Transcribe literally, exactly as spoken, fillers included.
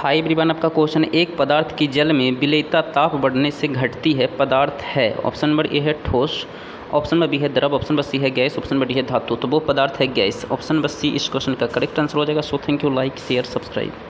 High everyone, आपका question है, एक पदार्थ की जल में विलेयता ताप बढ़ने से घटती है, पदार्थ है। ऑप्शन नंबर ए है ठोस, ऑप्शन नंबर बी है द्रव, ऑप्शन नंबर सी है गैस, ऑप्शन नंबर डी है धातु। तो वो पदार्थ है गैस। ऑप्शन नंबर सी इस क्वेश्चन का करेक्ट आंसर हो जाएगा। So thank you, like share subscribe.